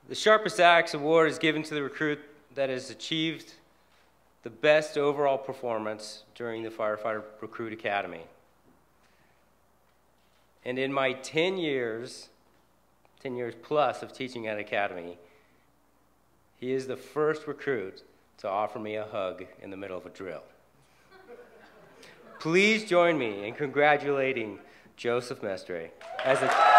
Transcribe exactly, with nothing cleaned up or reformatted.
The Sharpest Axe Award is given to the recruit that has achieved the best overall performance during the Firefighter Recruit Academy. And in my ten years, ten years plus of teaching at Academy, he is the first recruit to offer me a hug in the middle of a drill. Please join me in congratulating Joseph Mestre as a